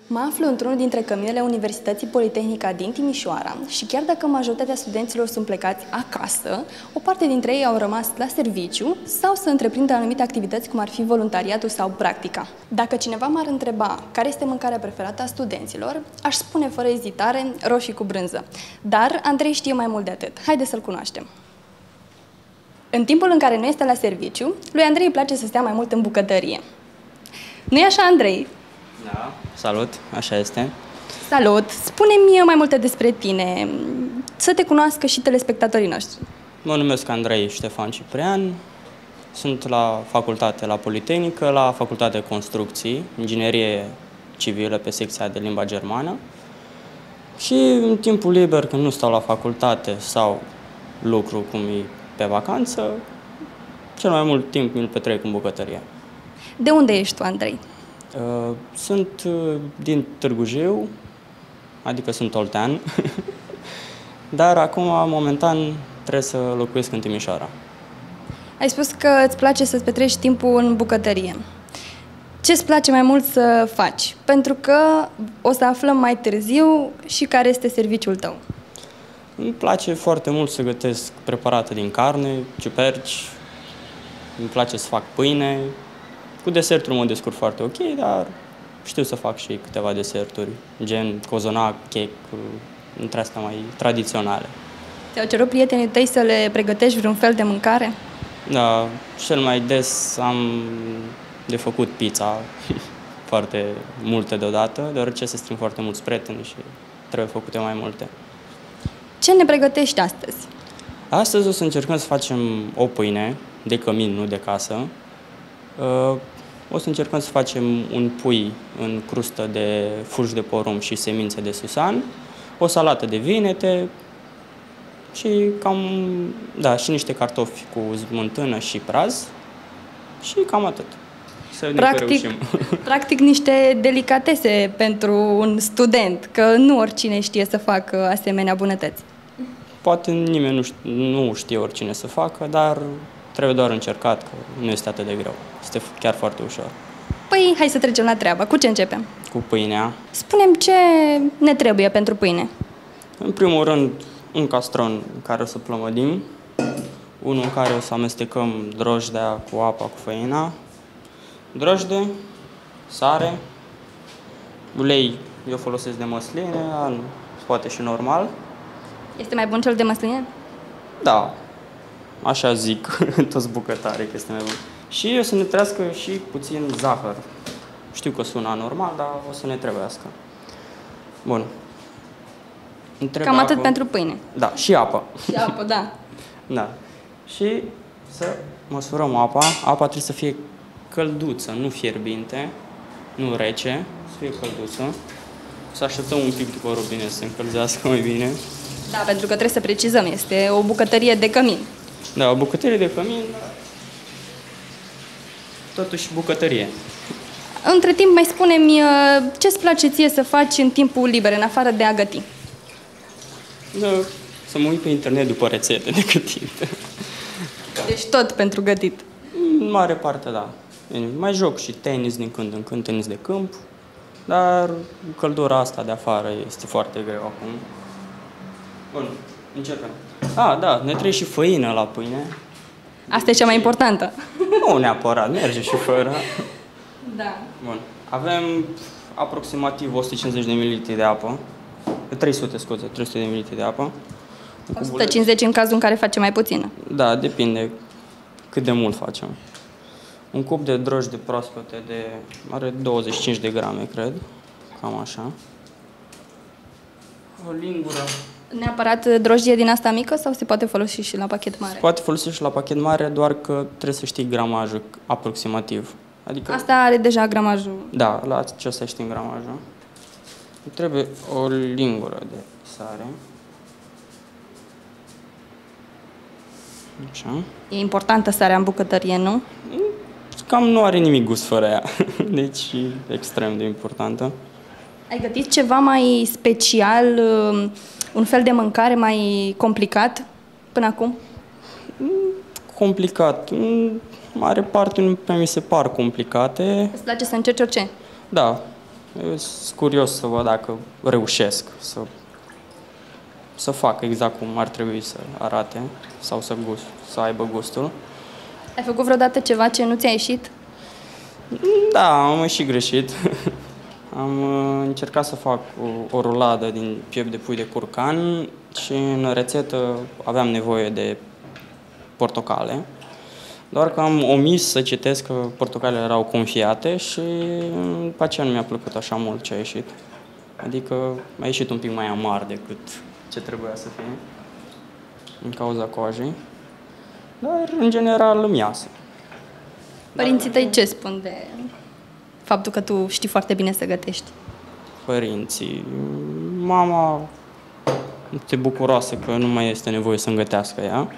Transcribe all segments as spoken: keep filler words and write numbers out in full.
Mă aflu într-unul dintre căminele Universității Politehnica din Timișoara și chiar dacă majoritatea studenților sunt plecați acasă, o parte dintre ei au rămas la serviciu sau să întreprindă anumite activități, cum ar fi voluntariatul sau practica. Dacă cineva m-ar întreba care este mâncarea preferată a studenților, aș spune fără ezitare roșii cu brânză. Dar Andrei știe mai mult de atât. Haideți să-l cunoaștem. În timpul în care nu este la serviciu, lui Andrei îi place să stea mai mult în bucătărie. Nu-i așa, Andrei? Da, salut, așa este. Salut! Spune-mi mai multe despre tine, să te cunoască și telespectatorii noștri. Mă numesc Andrei Ștefan Ciprian, sunt la facultate la Politehnică, la Facultatea de Construcții, Inginerie Civilă pe secția de limba germană. Și în timpul liber, când nu stau la facultate sau lucru cum e pe vacanță, cel mai mult timp mi-l petrec în bucătărie. De unde ești tu, Andrei? Sunt din Târgu Jiu, adică sunt oltean, dar acum, momentan, trebuie să locuiesc în Timișoara. Ai spus că îți place să-ți petreci timpul în bucătărie. Ce îți place mai mult să faci? Pentru că o să aflăm mai târziu și care este serviciul tău. Îmi place foarte mult să gătesc preparate din carne, ciuperci, îmi place să fac pâine. Cu desertul mă descurc foarte ok, dar știu să fac și câteva deserturi, gen cozonac, cake, între astea mai tradiționale. Ți-au cerut prietenii tăi să le pregătești vreun fel de mâncare? Da, cel mai des am de făcut pizza, foarte multe deodată, deoarece se strâng foarte mulți prieteni și trebuie făcute mai multe. Ce ne pregătești astăzi? Astăzi o să încercăm să facem o pâine de cămin, nu de casă. O să încercăm să facem un pui în crustă de fulgi de porumb și semințe de susan, o salată de vinete și cam, da, și niște cartofi cu smântână și praz și cam atât. Să practic, practic niște delicatese pentru un student, că nu oricine știe să facă asemenea bunătăți. Poate nimeni nu știe, nu știe oricine să facă, dar trebuie doar încercat, că nu este atât de greu. Este chiar foarte ușor. Păi, hai să trecem la treabă. Cu ce începem? Cu pâinea. Spune-mi ce ne trebuie pentru pâine. În primul rând, un castron în care o să plămădim, unul în care o să amestecăm drojdea cu apa, cu făina, drojde, sare, ulei, eu folosesc de măsline, poate și normal. Este mai bun cel de măsline? Da, așa zic toți bucătarii că este mai bun. Și o să ne trească și puțin zahăr. Știu că sună anormal, dar o să ne trebuiască. Bun. Cam apă. Atât pentru pâine. Da, și apă. Și apă, da. Da. Și să măsurăm apa. Apa trebuie să fie călduță, nu fierbinte, nu rece, să fie călduță. Să așteptăm un pic după robinet să se încălzească mai bine. Da, pentru că trebuie să precizăm, este o bucătărie de cămin. Da, o bucătărie de cămin, totuși bucătărie. Între timp, mai spune-mi ce-ți place ție să faci în timpul liber, în afară de a găti? Da, să mă uit pe internet după rețete de gătit. Deci tot pentru gătit? În mare parte, da. Mai joc și tenis din când în când, tenis de câmp, dar căldura asta de afară este foarte greu acum. Bun, începem. Ah, da, ne trebuie și făină la pâine. Asta e cea mai importantă. Nu neapărat, merge și fără. Da. Bun. Avem aproximativ o sută cincizeci de mililitri de apă. trei sute, scuze, trei sute de mililitri de apă. o sută cincizeci în cazul în care facem mai puțină. Da, depinde cât de mult facem. Un cup de drojdi proaspete de are douăzeci și cinci de grame, cred. Cam așa. O lingură. Neapărat drojdie din asta mică sau se poate folosi și la pachet mare? Se poate folosi și la pachet mare, doar că trebuie să știi gramajul aproximativ. Adică, asta are deja gramajul? Da, la acesta știm gramajul. Trebuie o lingură de sare. Așa. E importantă sarea în bucătărie, nu? Cam nu are nimic gust fără ea, deci e extrem de importantă. Ai gătit ceva mai special, un fel de mâncare mai complicat până acum? Complicat. În mare parte nu mi se par complicate. Îți place să încerci orice? Da. Eu sunt curios să văd dacă reușesc să, să fac exact cum ar trebui să arate sau să, gust, să aibă gustul. Ai făcut vreodată ceva ce nu ți-a ieșit? Da, am și greșit. Am încercat să fac o, o ruladă din piept de pui de curcan și în rețetă aveam nevoie de portocale. Doar că am omis să citesc că portocalele erau confiate și după aceea nu mi-a plăcut așa mult ce a ieșit. Adică a ieșit un pic mai amar decât ce trebuia să fie, în cauza coajei. Dar, în general, îmi iasă. Părinții tăi ce spun de faptul că tu știi foarte bine să gătești? Părinții... Mama este bucuroasă că nu mai este nevoie să-mi gătească ea.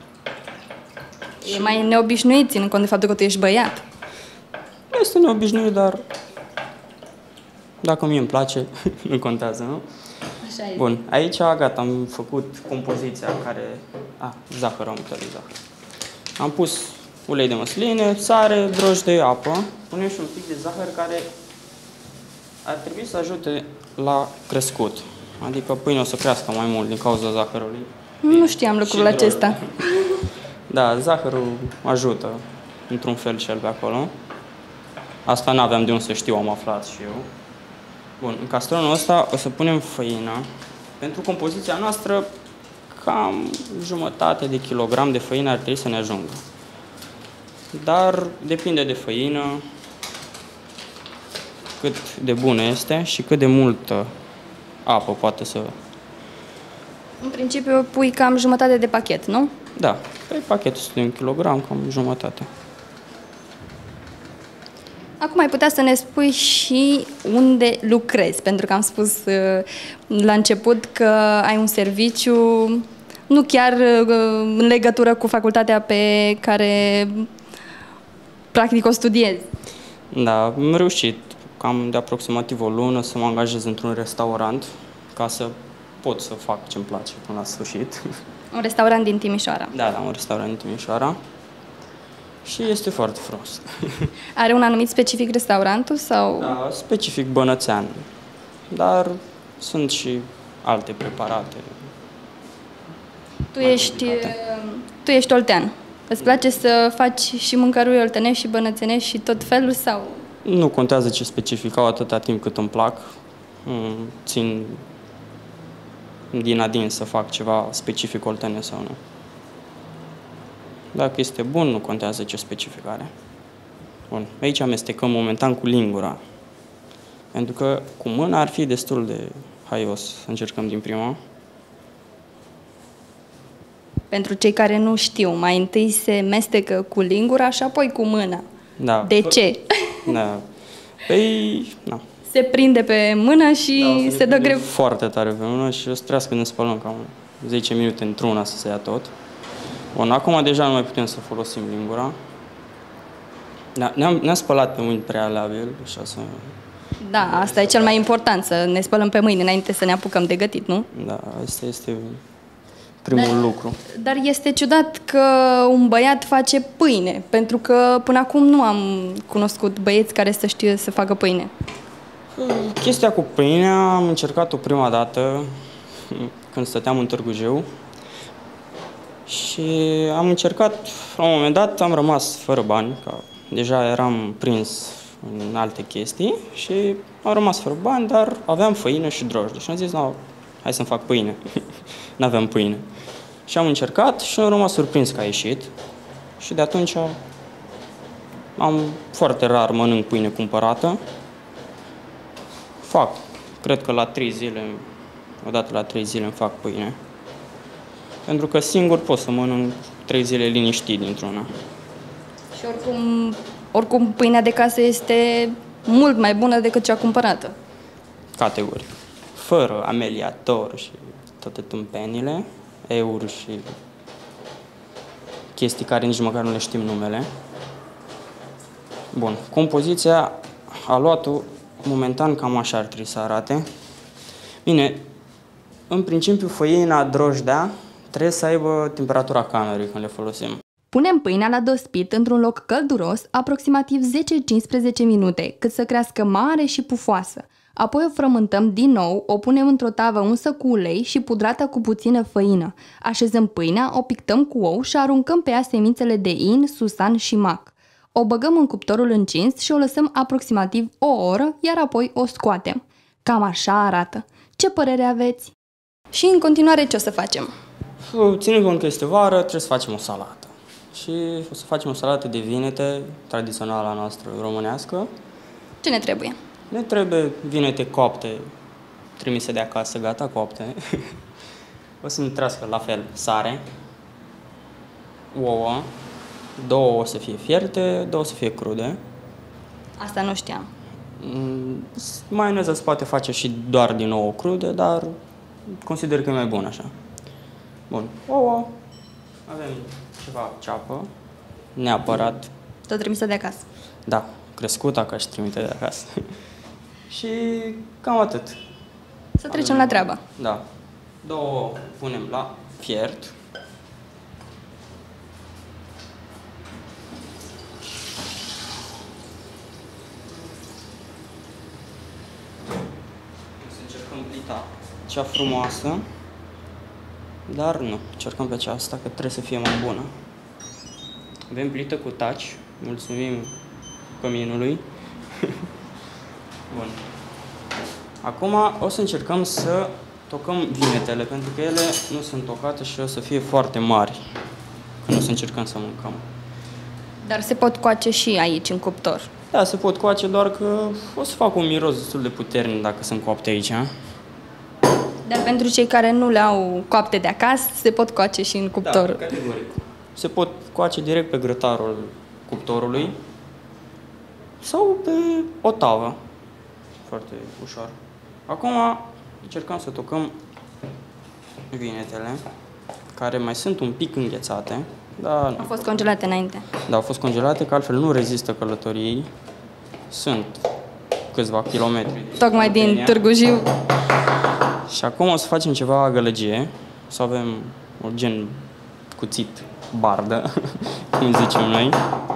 E mai neobișnuit, ținând cont de faptul că tu ești băiat. Este neobișnuit, dar dacă mie îmi place, nu contează, nu? Așa e. Bun, aici, gata, am făcut compoziția care... A, zahăr, am uitat de zahăr. Am pus ulei de măsline, sare, drojdie, apă. Punem și un pic de zahăr care ar trebui să ajute la crescut. Adică pâinea o să crească mai mult din cauza zahărului. Nu știam lucrul acesta. Da, zahărul ajută într-un fel și el pe acolo. Asta n-aveam de unde să știu, am aflat și eu. Bun, în castronul ăsta o să punem făină. Pentru compoziția noastră, cam jumătate de kilogram de făină ar trebui să ne ajungă. Dar depinde de făină, cât de bună este și cât de multă apă poate să... În principiu pui cam jumătate de pachet, nu? Da, pe pachetul de un kilogram, cam jumătate. Acum ai putea să ne spui și unde lucrezi, pentru că am spus uh, la început că ai un serviciu, nu chiar uh, în legătură cu facultatea pe care practic o studiezi. Da, am reușit cam de aproximativ o lună să mă angajez într-un restaurant ca să pot să fac ce-mi place până la sfârșit. Un restaurant din Timișoara. Da, da, un restaurant din Timișoara. Și este foarte frumos. Are un anumit specific restaurantul sau? Da, specific bănățean. Dar sunt și alte preparate. Tu ești, tu ești oltean. Îți place să faci și mâncăruri oltenești și bănățenești și tot felul sau? Nu contează ce specific au atâta timp cât îmi plac. Țin din adin să fac ceva specific oltenesc sau nu. Dacă este bun, nu contează ce specific are. Bun. Aici amestecăm momentan cu lingura. Pentru că cu mâna ar fi destul de haios să încercăm din prima. Pentru cei care nu știu, mai întâi se mestecă cu lingura și apoi cu mâna. Da. De ce? Da. Păi, na. Se prinde pe mână și da, se dă greu. Foarte tare pe mână și o să trească ne spălăm cam zece minute într-una să se ia tot. Bun, acum deja nu mai putem să folosim lingura. Da, ne-am, ne-am spălat pe mâini prealabil, așa să... Da, asta e cel mai important, să ne spălăm pe mâini înainte să ne apucăm de gătit, nu? Da, asta este primul dar, lucru. Dar este ciudat că un băiat face pâine, pentru că până acum nu am cunoscut băieți care să știe să facă pâine. Chestia cu pâinea am încercat-o prima dată când stăteam în Târgu Jiu. Și am încercat, la un moment dat am rămas fără bani, că deja eram prins în alte chestii și am rămas fără bani, dar aveam făină și drojdie. Și am zis, no, hai să-mi fac pâine. N-aveam pâine. Și am încercat și am rămas surprins că a ieșit. Și de atunci am foarte rar mănânc pâine cumpărată. Fac, cred că la trei zile, odată la trei zile îmi fac pâine. Pentru că singur pot să mănânc trei zile liniștit dintr-una. Și oricum, oricum pâinea de casă este mult mai bună decât cea cumpărată. Categoric. Fără ameliator și toate tâmpenile, eur și chestii care nici măcar nu le știm numele. Bun, compoziția, aluatul, momentan cam așa ar trebui să arate. Bine, în principiu făina, drojdea, trebuie să aibă temperatura camerei când le folosim. Punem pâinea la dospit într-un loc călduros, aproximativ zece-cincisprezece minute, cât să crească mare și pufoasă. Apoi o frământăm din nou, o punem într-o tavă unsă cu ulei și pudrată cu puțină făină. Așezăm pâinea, o pictăm cu ou și aruncăm pe ea semințele de in, susan și mac. O băgăm în cuptorul încins și o lăsăm aproximativ o oră, iar apoi o scoatem. Cam așa arată. Ce părere aveți? Și în continuare ce o să facem? Ținând cont că este vară, trebuie să facem o salată. Și o să facem o salată de vinete, tradițională noastră românească. Ce ne trebuie? Ne trebuie vinete coapte, trimise de acasă, gata, coapte. O să ne trească la fel sare, ouă, două o să fie fierte, două o să fie crude. Asta nu știam. Maioneza se poate face și doar din ouă crude, dar consider că e mai bun așa. Bun, ouă, avem ceva ceapă, neapărat. Tot trimisă de acasă. Da, crescută ca și trimite de acasă. Și cam atât. Să trecem la treabă. Da. Două punem la fiert. Să încercăm plita cea frumoasă, dar nu, încercăm pe aceasta că trebuie să fie mai bună. Avem plită cu taci, mulțumim căminului. Bun. Acum o să încercăm să tocăm vinetele, pentru că ele nu sunt tocate și o să fie foarte mari când o să încercăm să mâncăm. Dar se pot coace și aici, în cuptor. Da, se pot coace, doar că o să fac un miros destul de puternic dacă sunt coapte aici. Dar pentru cei care nu le-au coapte de acasă, se pot coace și în cuptor. Da, categoric. Se pot coace direct pe grătarul cuptorului sau pe o tavă. Foarte ușor. Acum încercăm să tocăm vinetele, care mai sunt un pic înghețate. Dar Au fost congelate înainte. Da, au fost congelate, că altfel nu rezistă călătoriei. Sunt câțiva kilometri. Tocmai din Târgu Jiu. Și acum o să facem ceva gălăgie. O să avem o gen cuțit bardă, cum zicem noi.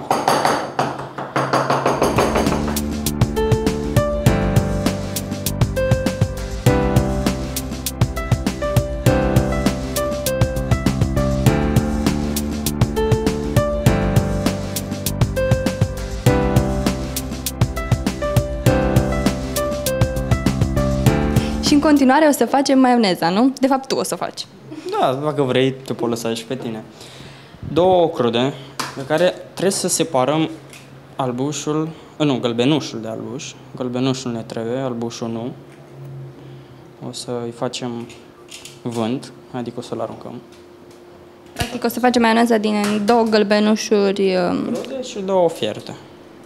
Și în continuare o să facem maioneza, nu? De fapt, tu o să o faci. Da, dacă vrei, te pot lăsa și pe tine. Două crude, pe care trebuie să separăm albușul, nu, gălbenușul de albuș. Gălbenușul ne trebuie, albușul nu. O să-i facem vânt, adică o să-l aruncăm. Practic o să facem maioneza din două gălbenușuri. Crude și două fierte.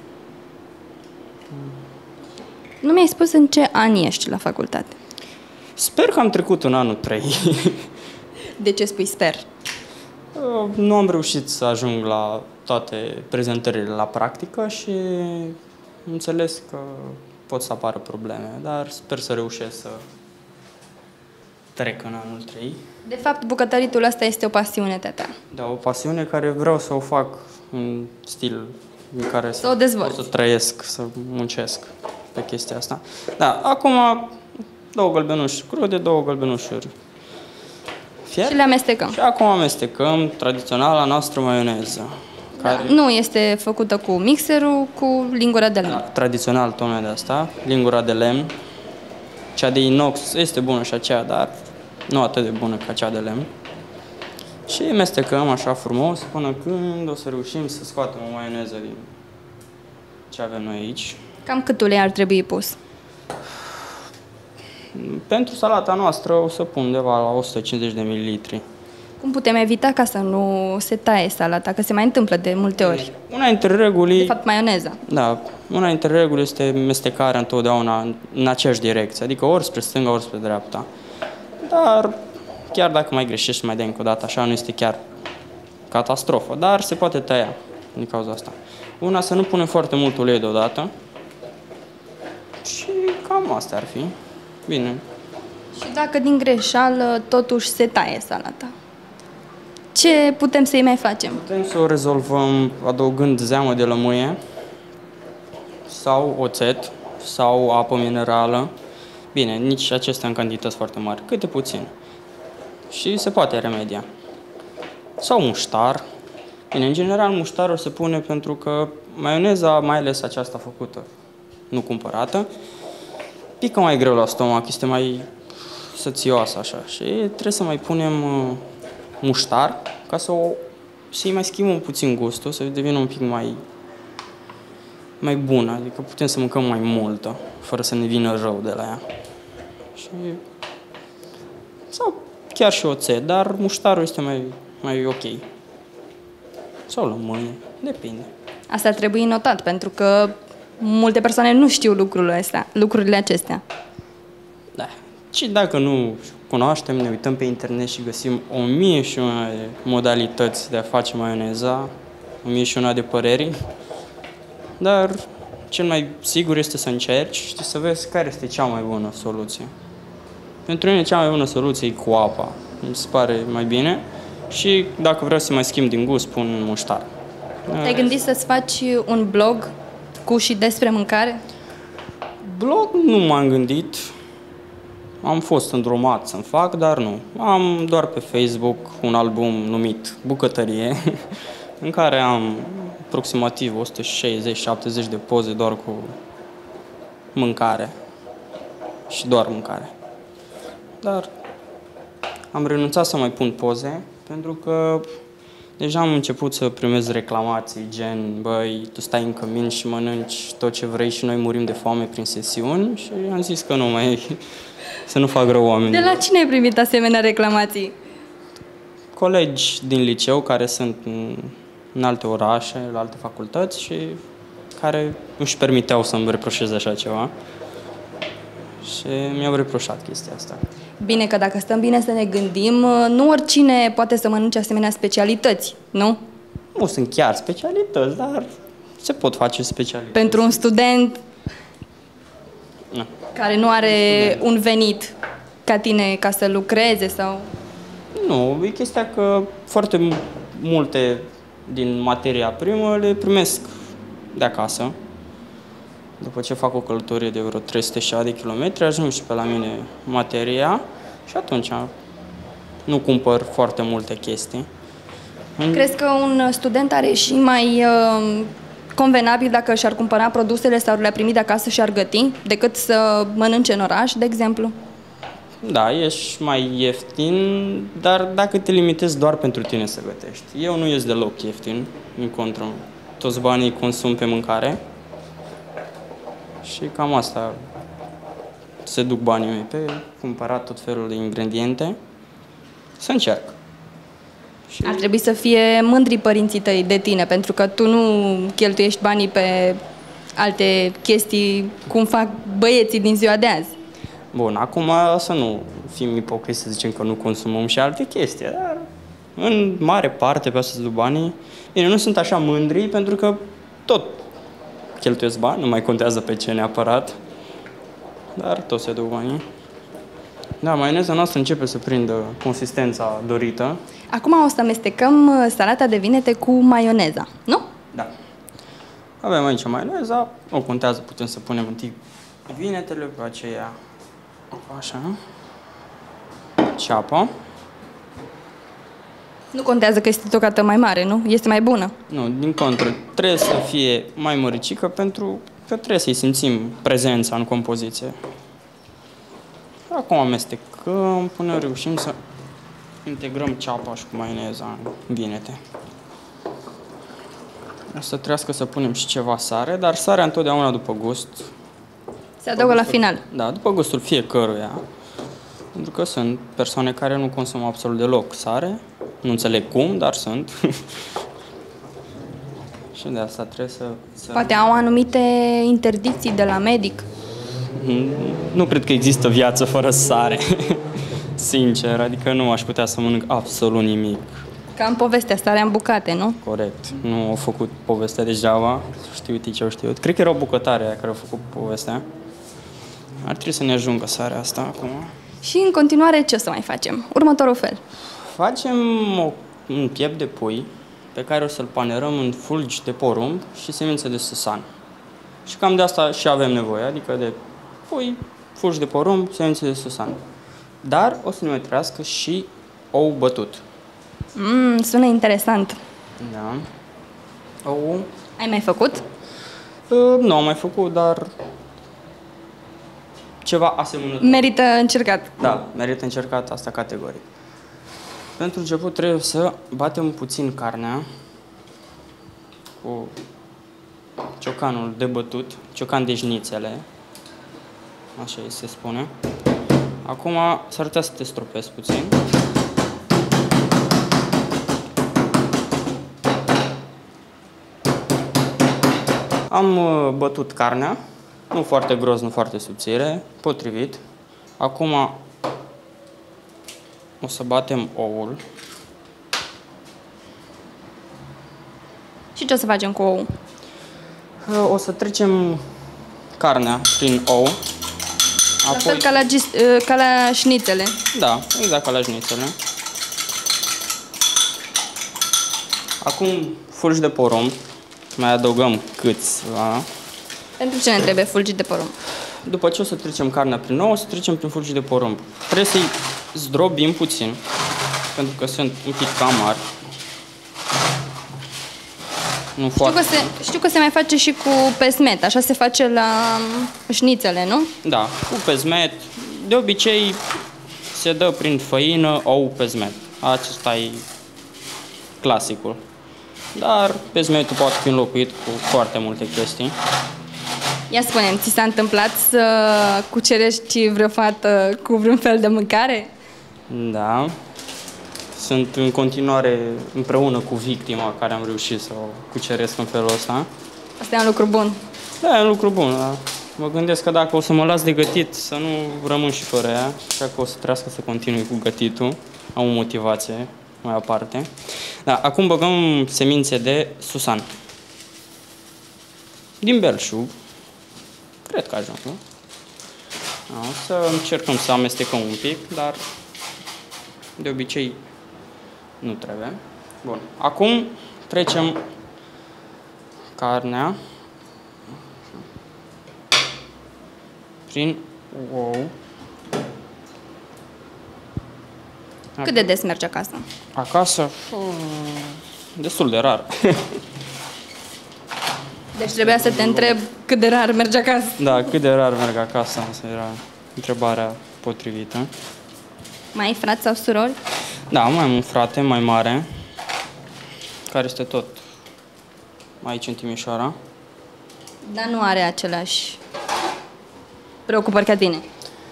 Nu mi-ai spus în ce an ești la facultate. Sper că am trecut în anul trei. De ce spui sper? Nu am reușit să ajung la toate prezentările la practică și înțeles că pot să apară probleme, dar sper să reușesc să trec în anul trei. De fapt, bucătăritul ăsta este o pasiune de-a ta. Da, o pasiune care vreau să o fac în stil în care să o dezvolt, să trăiesc, să muncesc pe chestia asta. Da, acum două gălbenuși crude, două gălbenușuri fiert. Și le amestecăm. Și acum amestecăm tradiționala noastră maioneză. Da, care... nu este făcută cu mixerul, cu lingura de lemn. Da, tradițional tocmai de asta, lingura de lemn. Cea de inox este bună și aceea, dar nu atât de bună ca cea de lemn. Și amestecăm așa frumos până când o să reușim să scoatem o maioneză din ce avem noi aici. Cam cât ulei ar trebui pus? Pentru salata noastră o să pun undeva la o sută cincizeci de mililitri. Cum putem evita ca să nu se taie salata, că se mai întâmplă de multe ori? Una dintre reguli... De fapt, maioneza. Da, una dintre reguli este mestecarea întotdeauna în, în aceeași direcție, adică ori spre stânga, ori spre dreapta. Dar chiar dacă mai greșești, mai dai încă o dată, așa nu este chiar catastrofă, dar se poate tăia din cauza asta. Una, să nu punem foarte mult ulei deodată și cam asta ar fi. Bine. Și dacă din greșeală totuși se taie salata, Ce putem să-i mai facem? Putem să o rezolvăm adăugând zeamă de lămâie sau oțet sau apă minerală. Bine, nici acestea în cantități foarte mari, câte puțin. Și se poate remedia. Sau muștar. Bine, în general muștarul se pune pentru că maioneza, mai ales aceasta făcută, nu cumpărată, pică mai greu la stomac, este mai sățioasă așa și trebuie să mai punem muștar ca să o, să-i mai schimbăm puțin gustul, să devină un pic mai, mai bună, adică putem să mâncăm mai multă, fără să ne vină rău de la ea. Și, sau chiar și oțet, dar muștarul este mai, mai ok. Sau lămâie, depinde. Asta trebuie notat, pentru că multe persoane nu știu lucrurile astea, lucrurile acestea. Da. Și dacă nu cunoaștem, ne uităm pe internet și găsim o mie și una de modalități de a face maioneza, o mie și una de păreri, dar cel mai sigur este să încerci și să vezi care este cea mai bună soluție. Pentru mine cea mai bună soluție e cu apa, mi se pare mai bine și dacă vreau să mai schimb din gust, pun muștar. Te-ai gândit să-ți faci un blog cu și despre mâncare? Blog nu m-am gândit. Am fost îndrumat să-mi fac, dar nu. Am doar pe Facebook un album numit Bucătărie, în care am aproximativ o sută șaizeci șaptezeci de poze doar cu mâncare și doar mâncare. Dar am renunțat să mai pun poze, pentru că deja am început să primez reclamații, gen, băi, tu stai în cămin și mănânci tot ce vrei și noi murim de foame prin sesiuni și am zis că nu mai, să nu fac rău oamenilor. De la cine ai primit asemenea reclamații? Colegi din liceu care sunt în, în alte orașe, la alte facultăți și care nu-și permiteau să-mi reproșeze așa ceva și mi-au reproșat chestia asta. Bine că dacă stăm bine să ne gândim, nu oricine poate să mănânce asemenea specialități, nu? Nu sunt chiar specialități, dar se pot face specialități. Pentru un student Nu. care nu are un, un venit ca tine ca să lucreze sau... Nu, e chestia că foarte multe din materia primă le primesc de acasă. După ce fac o călătorie de vreo trei sute șaizeci de kilometri, ajung și pe la mine materia și atunci nu cumpăr foarte multe chestii. Crezi că un student are și mai uh, convenabil dacă și-ar cumpăra produsele sau le-ar primi de acasă și ar găti, decât să mănânce în oraș, de exemplu? Da, ești mai ieftin, dar dacă te limitezi doar pentru tine să gătești. Eu nu ies deloc ieftin, în contră. Toți banii consum pe mâncare. Și cam asta se duc banii mei pe cumpărat tot felul de ingrediente. Să încerc. Și... Ar trebui să fie mândri părinții tăi de tine, pentru că tu nu cheltuiești banii pe alte chestii cum fac băieții din ziua de azi. Bun, acum să nu fim ipocriți să zicem că nu consumăm și alte chestii, dar în mare parte pe asta se duc banii. Bine, nu sunt așa mândri pentru că tot cheltuiesc bani, nu mai contează pe ce neapărat, dar tot se duc banii. Da, maioneza noastră începe să prindă consistența dorită. Acum o să amestecăm salata de vinete cu maioneza, nu? Da. Avem aici maioneza, nu contează, putem să punem întâi vinetele, pe aceea așa, ceapă. Nu contează că este tocată mai mare, nu? Este mai bună. Nu, din contră, trebuie să fie mai măricică pentru că trebuie să-i simțim prezența în compoziție. Acum amestecăm până reușim să integrăm ceapa și cu maioneza în vinete. O să trească să punem și ceva sare, dar sarea întotdeauna după gust. Se adaugă la final. Da, după gustul fiecăruia. Pentru că sunt persoane care nu consumă absolut deloc sare. Nu înțeleg cum, dar sunt. Și de asta trebuie să... să... Poate au anumite interdicții de la medic. Nu cred că există viață fără sare. Sincer, adică nu aș putea să mănânc absolut nimic. Ca în povestea Starea în bucate, nu? Corect. Nu au făcut povestea degeaba. Știu ce au știut. Cred că erau bucătare care au făcut povestea. Ar trebui să ne ajungă sarea asta acum. Și în continuare ce o să mai facem? Următorul fel. Facem o un piept de pui pe care o să-l panerăm în fulgi de porumb și semințe de susan. Și cam de asta și avem nevoie, adică de pui, fulgi de porumb, semințe de susan. Dar o să ne mai trească și ou bătut. Mm, sună interesant. Da. Ou... Ai mai făcut? Uh, nu am mai făcut, dar ceva asemănător. Merită încercat. Da, merită încercat asta categoric. Pentru început trebuie să batem puțin carnea cu ciocanul de bătut, ciocan de șnițele, așa îi se spune. Acum s-ar putea să te stropesc puțin. Am bătut carnea, nu foarte gros, nu foarte subțire, potrivit. Acum o să batem oul. Și ce o să facem cu ou? O să trecem carnea prin ou. La fel ca la, gis- ca la șnițele. Da, exact ca la șnițele. Acum fulgi de porumb. Mai adăugăm câțiva. Pentru ce ne trebuie fulgi de porumb? După ce o să trecem carnea prin ou, o să trecem prin fulgi de porumb. Trebuie să-i zdrobim puțin, pentru că sunt un pic cam mari. Nu știu, că se, știu că se mai face și cu pesmet, așa se face la șnițele, nu? Da, cu pesmet. De obicei se dă prin făină, ou, pesmet. Acesta e clasicul. Dar pesmetul poate fi înlocuit cu foarte multe chestii. Ia spune-mi, ți s-a întâmplat să cucerești vreo fată cu vreun fel de mâncare? Da. Sunt în continuare împreună cu victima care am reușit să o cuceresc în felul ăsta. Asta e un lucru bun. Da, e un lucru bun. Da. Mă gândesc că dacă o să mă las de gătit, să nu rămân și fără ea, așa că o să trească să continui cu gătitul. Am o motivație mai aparte. Da, acum băgăm semințe de susan. Din belșug. Cred că ajung, nu? Da, o să încercăm să amestecăm un pic, dar de obicei nu trebuie. Bun. Acum trecem carnea prin ou. Cât de des mergi acasă? Acasă? Destul de rar. Deci trebuia să te întreb cât de rar mergi acasă. Da, cât de rar merg acasă, asta era întrebarea potrivită. Mai ai frați sau surori? Da, mai am un frate mai mare, care este tot aici în Timișoara. Dar nu are aceleași preocupări ca tine.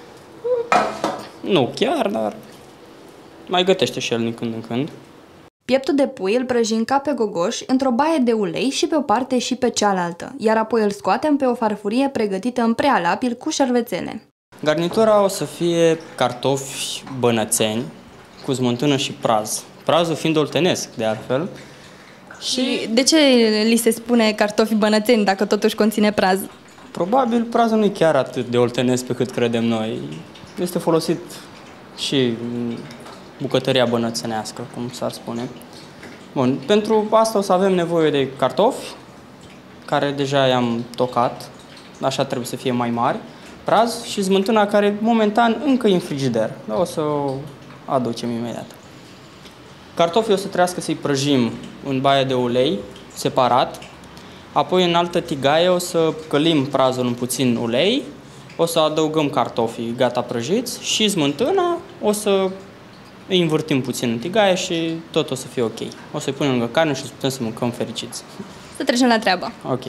Nu chiar, dar mai gătește și el din când în când. Pieptul de pui îl prăjim ca pe gogoși într-o baie de ulei și pe o parte și pe cealaltă, iar apoi îl scoatem pe o farfurie pregătită în prealabil cu șervețele. Garnitura o să fie cartofi bănățeni cu smântână și praz. Prazul fiind oltenesc, de altfel. Și de ce li se spune cartofi bănățeni dacă totuși conține praz? Probabil prazul nu e chiar atât de oltenesc pe cât credem noi. Este folosit și în bucătăria bănățenească, cum s-ar spune. Bun, pentru asta o să avem nevoie de cartofi, care deja i-am tocat, așa trebuie să fie mai mari, praz și smântâna care momentan încă e în frigider. Dar o să o aducem imediat. Cartofii o să trească să-i prăjim în baie de ulei, separat. Apoi în altă tigaie o să călim prazul în puțin ulei, o să adăugăm cartofii gata prăjiți și smântâna o să îi învârtim puțin în tigaie și tot o să fie ok. O să-i punem lângă carne și o să putem să mâncăm fericiți. Să trecem la treabă. Ok.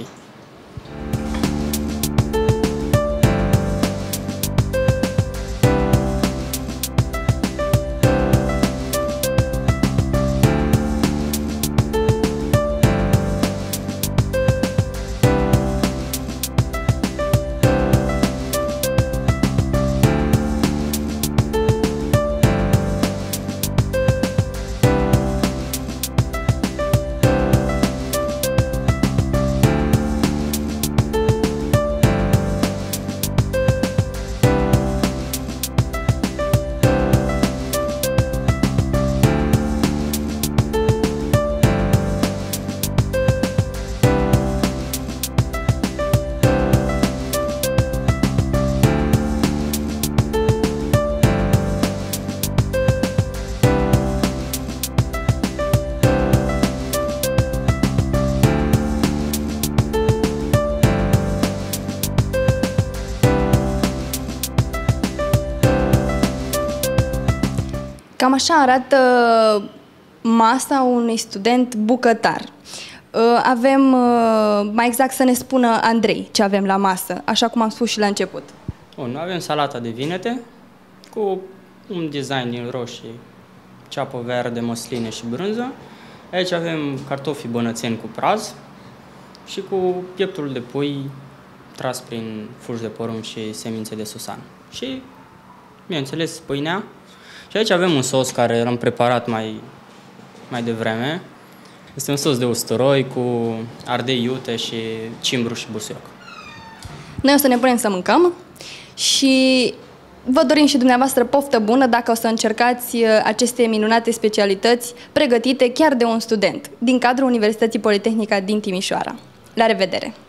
Cam așa arată masa unui student bucătar. Avem, mai exact să ne spună Andrei ce avem la masă, așa cum am spus și la început. Bun, avem salata de vinete cu un design din roșii, ceapă verde, măsline și brânză. Aici avem cartofii bănățeni cu praz și cu pieptul de pui tras prin fulgi de porumb și semințe de susan. Și, bineînțeles, pâinea. Și aici avem un sos care l-am preparat mai, mai devreme. Este un sos de usturoi cu ardei iute și cimbru și busuioc. Noi o să ne punem să mâncăm și vă dorim și dumneavoastră poftă bună dacă o să încercați aceste minunate specialități pregătite chiar de un student din cadrul Universității Politehnica din Timișoara. La revedere!